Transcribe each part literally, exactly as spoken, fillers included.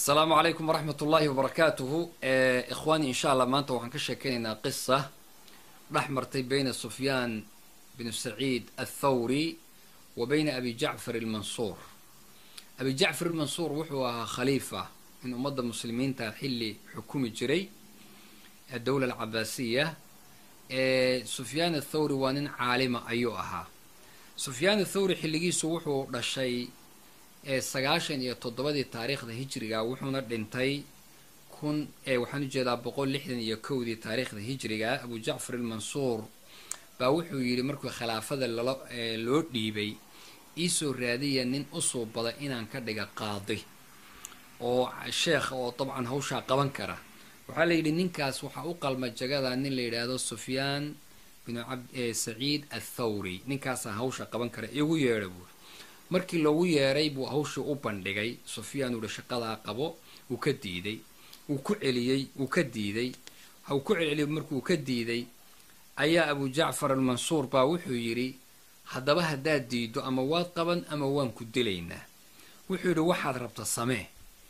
السلام عليكم ورحمة الله وبركاته. آه إخواني إن شاء الله ما أنت وحن كشكينا قصة رحمرتي بين سفيان بن سعيد الثوري وبين أبي جعفر المنصور. أبي جعفر المنصور وحوها خليفة من أمضى المسلمين تحلي حكومة جري الدولة العباسية. آه سفيان الثوري وان عالمة أيها سفيان الثوري حلقي سوحو رشي sagaashan iyo toddobadii taariikhda hijriga wuxuuna dhintay kun ee waxaan u jeedaa boqol lixdan iyo kowdii taariikhda hijriga. Abu Jacfar al-Mansuur baa wuxuu yiri markuu khilaafada loo dhiibay isoo raadiya nin u soo bada inaan ka dhiga qaadi oo sheekh oo dabcan hawsha qaban kara. waxa la yiri ninkaas waxa u qalma jagada nin la yiraahdo Sufyaan bin Abd Sa'id al-Thawri. ninkaas hawsha qaban kara igu yeeray markii loogu yeeray buu hawsha u bandhigay. Sufyaan uu shaqada qabo uu ka diiday uu ku celiyay uu ka diiday uu ku celiyay markuu ka diiday ayaa Abu Jacfar al-Mansuur baa wuxuu yiri hadaba hadaa diido ama waad qaban ama waan ku dilaynaa. wuxuu yiri waxaad rabta samee.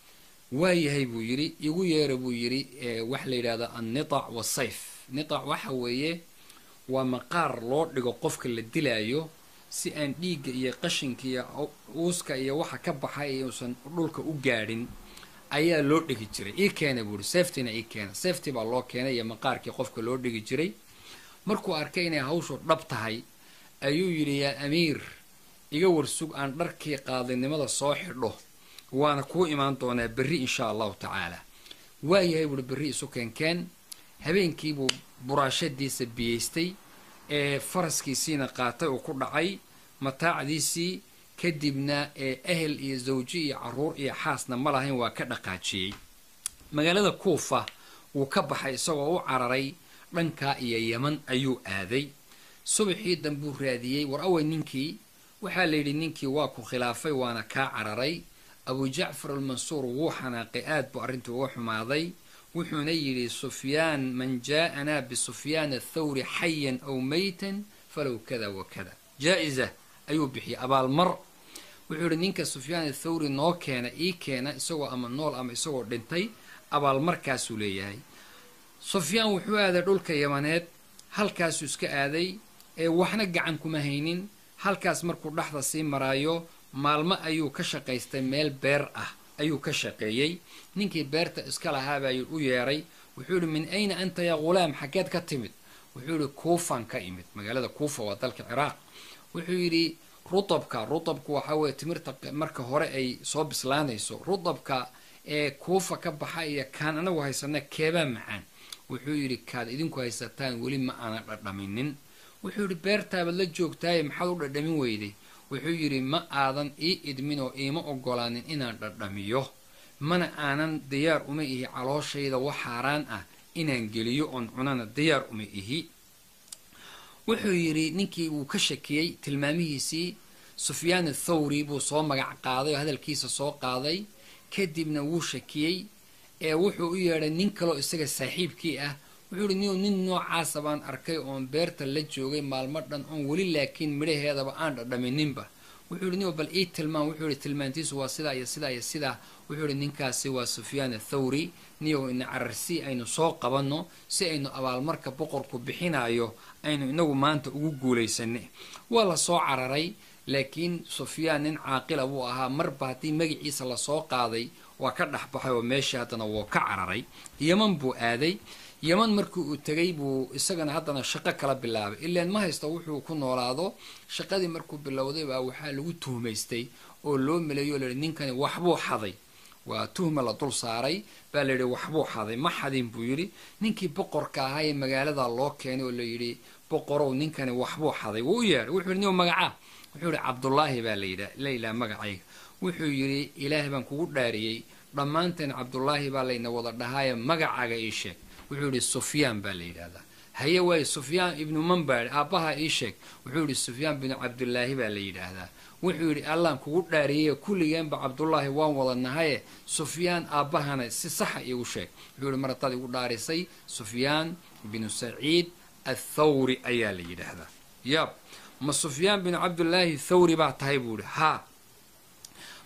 waayahay buu yiri igu yeeray buu yiri wax la yiraahdo an-nita' was-sayf. nita' waxa weeye waa maqaar loo dhigo qofka la dilaayo si aan dhiiga iyo qashinka iyo uuska iyo waxa ka baxay uusan dhulka u gaadhin ayaa loo dhigi jiray. ii keenay buu safety-na ii keenay. safety baa loo keenay iyo maqaarkii qofka loo dhigi jiray. markuu arkay inay hawshu dhab tahay ayuu yiri yaa amiir iga warsug aan dharkii qaadinimada soo xidho waana ku imaan doonaa berri insha Allah ta'ala. waayahay buu berri isu keenkeen. habeenkii buu buraashadiisa biyeystay ee faraskiisina qaatay oo ku dhacay mataacdiisii kadibna ee ahel iyo zawji iyo caruur iyo xaasna ma lahayn waa ka dhaqaajiyay. magaalada Kuufa uu ka baxay isagoo u cararay dhanka iyo Yaman ayuu aaday. subaxii danbuu raadiyay war away ninkii waxa la yiri ninkii waa ku khilaafay waana ka cararay. Abu Jacfar al-Mansuur wuu xanaaqay aad buu arintu uga xumaaday. wuxuuna yiri Sufyaan man jaa'ana bi Sufyaan al-Thawri hayyan aw maytan falaw kada wa kada. jaa'iza ayuu bixi abaal mar. wuxuu yiri ninka Sufyaan al-Thawri noo keena ii keena isagoo ama nool ama isagoo dhintay abaal markaas uu leeyahay. Sufyaan wuxuu aaday dhulka Yamaneed halkaas uu iska aaday ee waxna gacan kuma haynin. halkaas markuu dhaxda sii maraayo maalmo ayuu ka shaqaystay meel beer ah ayuu ka shaqeeyay. ninkii beerta iska lahaa baa u yeeray. wuxuu yiri min ayna anta ya ghulaam xageed ka timid. wuxuu yiri Kuufan ka imid. magaalada Kuufa waa dalka Ciraaq. wuxuu yiri rutabka rutabku waxa weeye timirta marka hore ay soo bislaanayso rutabka ee Kuufa ka baxay iyo kaan anagu haysana keeba macaan. wuxuu yiri kaad idinku haysataan wali ma aan dhadhaminin. wuxuu yiri beertaaba la joogtaay maxaad u dhadhamin weyday. wuxuu yiri ma aadan ii idmin oo iima ogolaanin inaan dhadhamiyo mana aanan diyaar uma ihi calooshayda wax xaraan ah inaan geliyo on cunana diyaar uma ihi. wuxuu yiri ninkii uu ka shakiyay tilmaamihiisii Sufyaan al-Thawri buu soo magac qaaday oo hadalkiisa soo qaaday kadibna wuu shakiyay ee wuxuu u yeeray nin kale oo isaga saaxiibkii ah. wuxuu yiri nin noocaas baan arkay oo beerta la joogay maalmo dhan oo wali laakiin midhaheedaba aan dhadhamininba. wuxuu yiri nin bal ii tilmaan. wuxuu yiri tilmaantiisu waa sida iyo sida iyo sida. wuxuu yiri ninkaasi waa Sufyaan al-Thawri niyo in cararsi aynu soo qabanno si aynu abaal marka boqorku bixinayo aynu inagu maanta ugu guuleysanay. waa la soo cararay laakiin Sufyaan nin caaqil ah buu ahaa. marba hadii magaciisa la soo qaaday waa ka dhaxbaxay oo meesha hadana wuu ka cararay. Yaman buu aaday. Yaman markii uu tagay buu isagana hadana shaqo kala bilaabay. ilaan ma haysto wuxuu ku noolaado. shaqadii markuu bilowday baa waxa lagu tuhmaystay oo loo maleeyo ninkani waxbuu xaday. waa tuhma la dul saaray baa la yiri waxbuu xaday. ma xadin buu yiri. ninkii boqorka ahaa ee magaalada loo keenay oo la yiri boqorow ninkani waxbuu xaday. wuu yeeray. wuxuu yiri magaca wuxuu yiri Cabdullaahi baa la yiraahdaa Layla magacayga. wuxuu yiri Ilaahay baan kugu dhaariyay dhamaanteen Cabdullaahi baa layna wada dhahaaya magacaaga ii sheeg. wuxuu yiri Sufyaan baa la yiraahdaa. haye way Sufyaan ibn Manbar aabaha ii sheeg. wuxuu yiri Sufyaan bin Abdullaahi baa la yiraahdaa. wuxuu yiri Allah kugu dhaariyay kulligeen ba Cabdullaahi waan wada nahay Sufyaan aabahana si sax ah igu sheeg. wuxuu yiri martaad igu dhaarisay Sufyaan bin Sa'id al-Thawri ayaa la yiraahdaa. yab ma Sufyaan bin Abdullaahi Thawri baa tahay buu yiri ha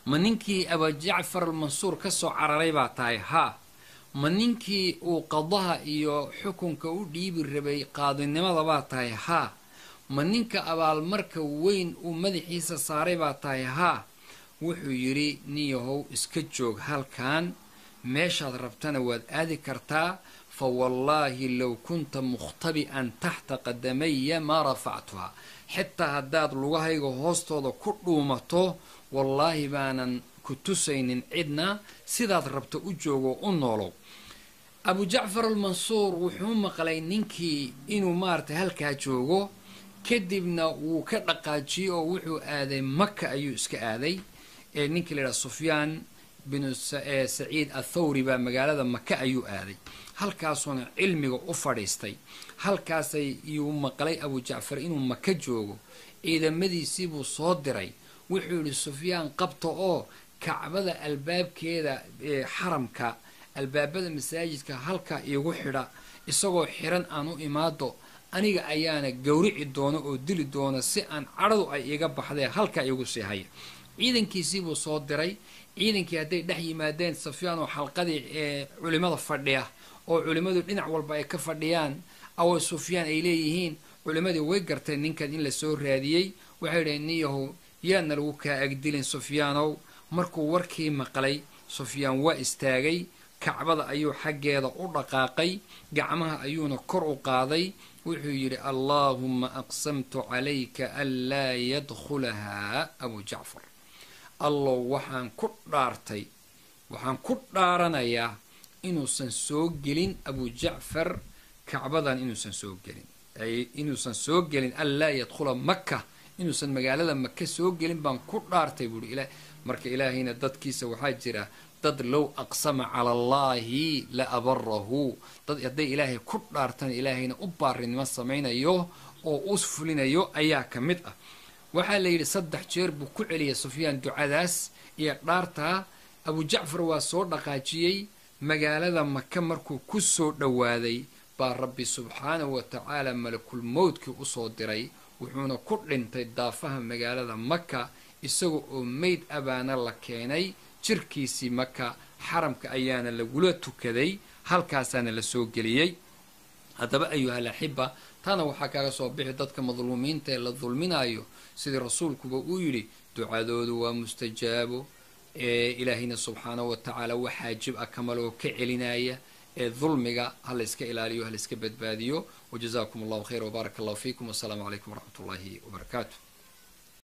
ma ninkii abujacfar almansuur ka soo cararay baa tahay haa ma ninkii uu qadaha iyo xukunka u dhiibi rabay qaadinimada baa tahay haa ma ninka abaalmarka weyn uu madaxiisa saaray baa tahay haa wuxuu yidhi niyahow iska joog halkan meeshaad rabtana waad aadi kartaa fa wallaahi low kunta mukhtabi'an taxta qadamaya maa rafactuhaa xitaa haddaad lugahayga hoostooda ku dhuumato wallaahi baanan ku tusaynin cidna sidaad rabto u joogo u noolow abujacfar almansuur wuxuu maqlay ninkii inuu maaragtay halkaa joogo kadibna wuu ka dhaqaajiyey oo wuxuu aaday maka ayuu iska aaday ee ninkii la yidhaha sufyaan binu saciid athawri baa magaalada maka ayuu aaday halkaasuuna cilmiga u fadhiistay halkaasay iyuu maqlay abujacfar inuu maka joogo ciidamadiisii buu soo diray wuxuu yidhi sufyaan qabta oo kacbada albaabkeeda ee xaramka albaabada masaajidka halkaa iigu xidha isagoo xiran aan u imaado aniga ayaana gowrici doona oo dili doona si aan cadhadu ay iga baxdee halkaa iigu sii haya ciidankiisii buu soo diray ciidankii hadday dhex yimaadeen sufyaan oo xalqadii ee culimmada fadhiya oo culimmadu dhinac walba ay ka fadhiyaan awo sufyaan ay leeyihiin culimmadii way garteen ninkan in la soo raadiyey waxay dhaheen niyahow yaadna lagu kaa agdilin sufyaanow markuu warkii maqlay sufyaan waa istaagay kacbada ayuu xaggeeda u dhaqaaqay gacmaha ayuuna kor u qaaday wuxuu yidhi allaahumma aqsamtu calayka an laa yadkhulahaa abujacfar allow waxaan ku dhaartay waxaan ku dhaaranayaa inuusan soo gelin abujacfar kacbadan inuusan soo gelin ay inuusan soo gelin an laa yadkhula maka inuusan magaalada maka soo gelin baan ku dhaartay buuhi ila marka ilaahayna dadkiisa waxaa jira dad low aqsama cala allaahi la abarahu dad hadday ilaahay ku dhaartana ilaahayna u baarinimo samaynayo oo u fulinayo ayaa ka mid ah waxaa la yidhi saddex jeer buu ku celiyay sufyaan ducadaas iyo dhaartaa abujacfar waa soo dhaqaajiyey magaalada maka markuu ku soo dhowaaday baa rabbi subxaanahu wa tacaala malakul mowdkii usoo diray wuxuuna ku dhintay daafaha magaalada maka isaga oo meyd abaana la keenay jirkiisii maka xaramka ayaana lagula tukaday halkaasaana la soo geliyey haddaba ayuhal axiba taana waxaa kaga soo bixi dadka madluumiinta ee la dulminayo sidii rasuulkuba uu yidhi ducadoodu waa mustajaabo ee ilaahayna subxaanahu wa tacaala wax xaajib ah kamaloo ka celinaya ee dulmiga ha la iska ilaaliyo ha la iska badbaadiyo wajazaakum allahu khayra wbaaraka allahu fiikum wasalaamu calaykum waraxmat ullaahi wabarakaatu